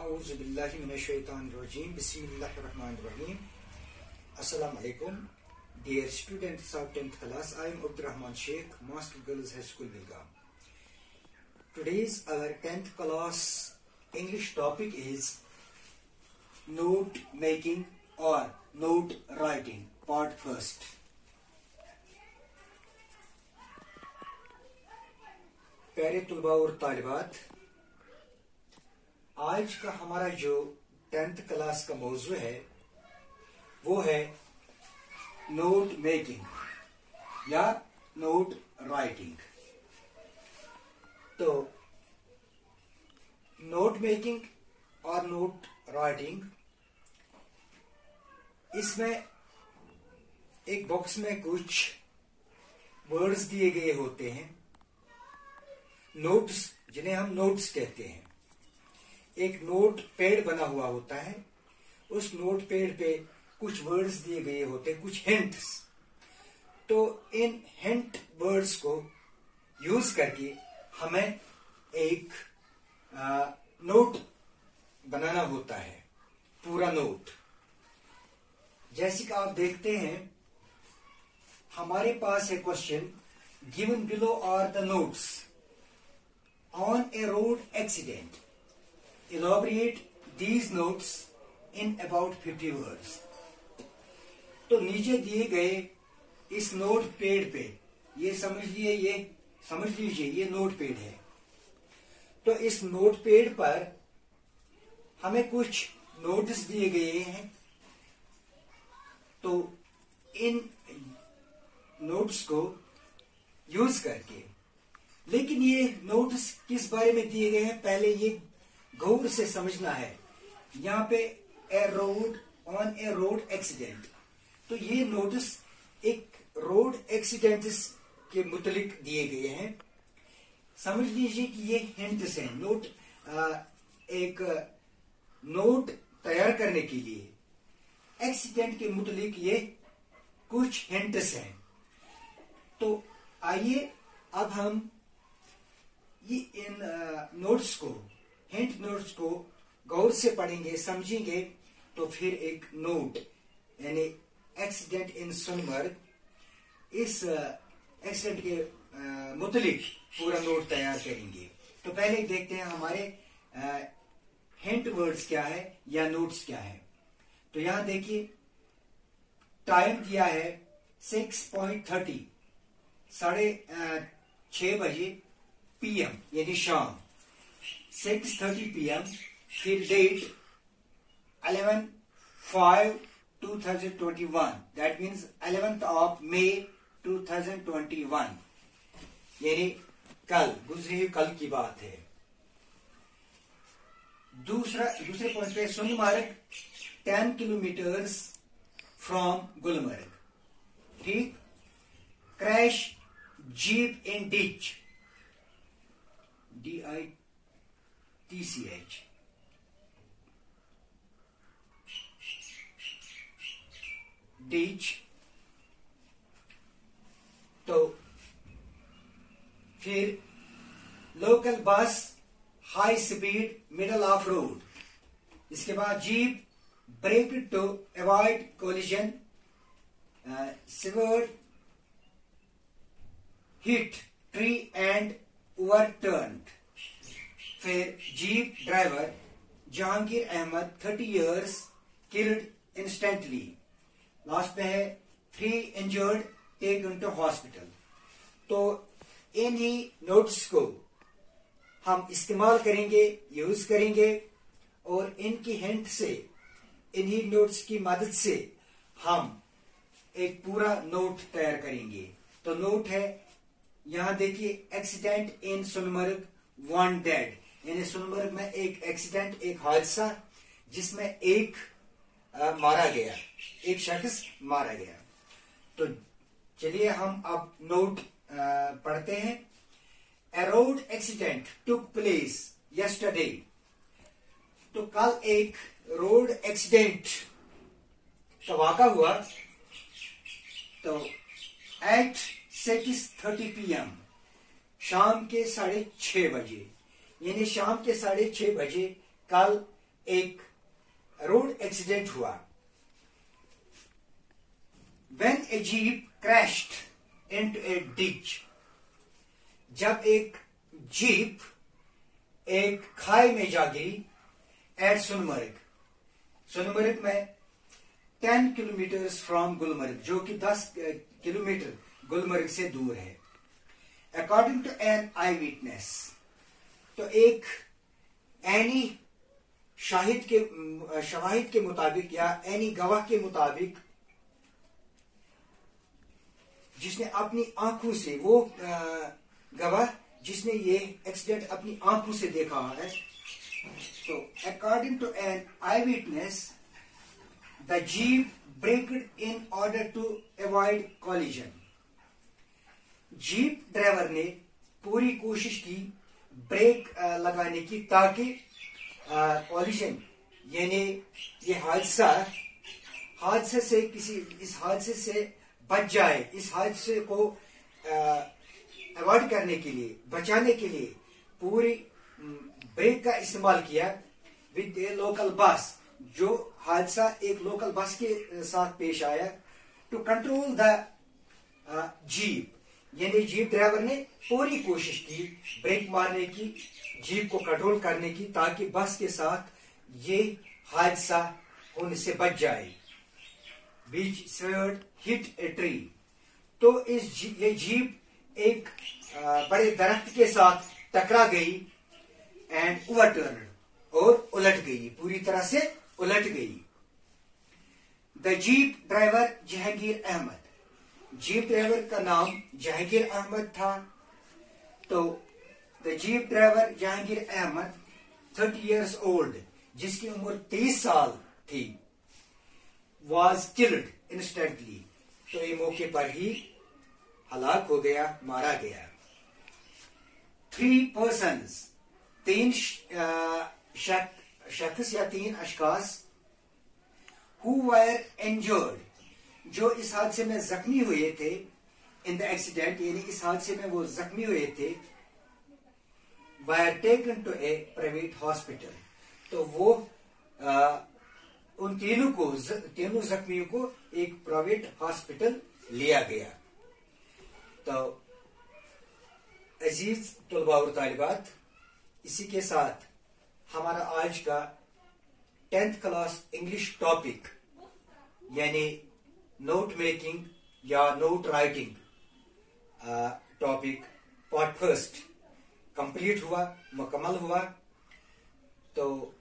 A'udhu billahi minash shaitanir rajim. Bismillahir rahmanir rahim. Assalamu alaikum. Dear students of 10th class, I am Abdurrahman Sheikh, Master Girls High School, Belgaum. Today's our 10th class English topic is note making or note writing, part first. प्यारे तुलबा और तालिबात, आज का हमारा जो 10th class का मौजू है वो है नोट मेकिंग या नोट राइटिंग। तो नोट मेकिंग और नोट राइटिंग, इसमें एक बॉक्स में कुछ वर्ड्स दिए गए होते हैं, नोट्स, जिन्हें हम नोट्स कहते हैं। एक नोट पैड बना हुआ होता है, उस नोट पैड पे कुछ वर्ड्स दिए गए होते हैं, कुछ हिंट्स। तो इन हिंट वर्ड्स को यूज करके हमें एक नोट बनाना होता है, पूरा नोट। जैसे कि आप देखते हैं, हमारे पास है question, given below are the notes on a road accident. Elaborate these notes in about 50 words. तो नीचे दिए गए इस नोट पैड पे, ये समझ लीजिए ये नोट पैड है। तो इस नोट पैड पर हमें कुछ नोट्स दिए गए हैं। तो इन नोट्स को यूज करके, लेकिन ये नोट्स किस बारे में दिए गए हैं पहले ये गौर से समझना है। यहाँ पे a road on a road accident, तो ये नोट्स एक रोड एक्सीडेंट के मुतलिक दिए गए हैं। समझ लीजिए कि ये हिंट्स हैं। नोट एक नोट तैयार करने के लिए एक्सीडेंट के मुतलिक ये कुछ हिंट्स हैं। तो आइए अब हम ये इन नोट्स को, हिंट नोट्स को गौर से पढ़ेंगे, समझेंगे। तो फिर एक नोट यानी एक्सीडेंट इन सोनमर्ग, इस एक्सीडेंट के मुतलिक पूरा नोट तैयार करेंगे। तो पहले देखते हैं हमारे हिंट वर्ड्स क्या है या नोट्स क्या है। तो यहां देखिए, टाइम दिया है 6:30, 6:30 बजे PM यानी शाम, 6:30 PM। फिर date 11/5/2021, that means 11th of May 2021, यानी कल, गुजरे हुए कल की बात है। दूसरे पॉइंट पे, सोनमर्ग 10 किलोमीटर्स फ्रॉम गुलमर्ग, ठीक। Crash jeep in ditch, DITCH, ditch. तो फिर local bus high speed middle of road. इसके बाद jeep brake to avoid collision, severe hit tree and overturned. फिर jeep driver Jahangir Ahmad 30 years killed instantly. Last पे है 3 injured taken to hospital. तो इन्हीं notes को हम इस्तेमाल करेंगे, यूज करेंगे, और इनकी हिंट से, इन्हीं नोट्स की मदद से हम एक पूरा नोट तैयार करेंगे। तो नोट है, यहां देखिए, एक्सीडेंट इन सोनमर्ग, 1 डेड, यानी सोनमर्ग में एक एक्सीडेंट, एक हादसा जिसमें एक मारा गया, एक शख्स मारा गया। तो चलिए हम अब नोट पढ़ते हैं। A road accident took place yesterday, तो कल एक रोड एक्सीडेंट का वाक़ा हुआ। तो एट 6:30 PM, शाम के 6:30 बजे, यानी शाम के 6:30 बजे कल एक रोड एक्सीडेंट हुआ. When a jeep crashed into a ditch, जब एक जीप एक खाई में जा गिरी एट सोनमर्ग में 10 किलोमीटर्स फ्रॉम गुलमर्ग, जो कि 10 किलोमीटर गुलमर्ग से दूर है. According to an eye witness, तो एक एनी शवाहिद के मुताबिक या एनी गवाह के मुताबिक, जिसने अपनी आंखों से, वो गवाह जिसने ये एक्सीडेंट अपनी आंखों से देखा है, तो according to an eye witness the jeep braked in order to avoid collision. Jeep driver ने पूरी कोशिश की ब्रेक लगाने की ताकि कॉलिजन यानी ये हादसे से इस हादसे से बच जाए, इस हादसे को अवॉइड करने के लिए, बचाने के लिए पूरी ब्रेक का इस्तेमाल किया विद ए लोकल बस. जो हादसा एक लोकल बस के साथ पेश आया, टू कंट्रोल द जीप, यानी जीप ड्राइवर ने पूरी कोशिश की ब्रेक मारने की, जीप को कंट्रोल करने की, ताकि बस के साथ ये हादसा होने से बच जाए. बीच स्वर्ड हिट ए ट्री, तो ये जीप एक बड़े दरख्त के साथ टकरा गई एंड ओवरटर्न, और उलट गई, पूरी तरह से उलट गई. The jeep driver Jahangir Ahmad, jeep driver का नाम जहांगीर अहमद था. तो the jeep driver Jahangir Ahmad 30 years old, जिसकी उम्र 30 साल थी, was killed instantly, तो ये मौके पर ही हलाक हो गया, मारा गया. 3 persons, 3 शख्स या 3 अशखास, who were injured, जो इस हादसे में जख्मी हुए थे, इन द एक्सीडेंट, यानी इस हादसे में वो जख्मी हुए थे, were taken to a private hospital, तो वो उन तीनों जख्मियों को एक प्राइवेट हॉस्पिटल लिया गया. तो अजीज तलबा और तालिबात, इसी के साथ हमारा आज का 10th क्लास इंग्लिश टॉपिक यानी नोट मेकिंग या note writing topic part first complete हुआ, मुकम्मल हुआ. तो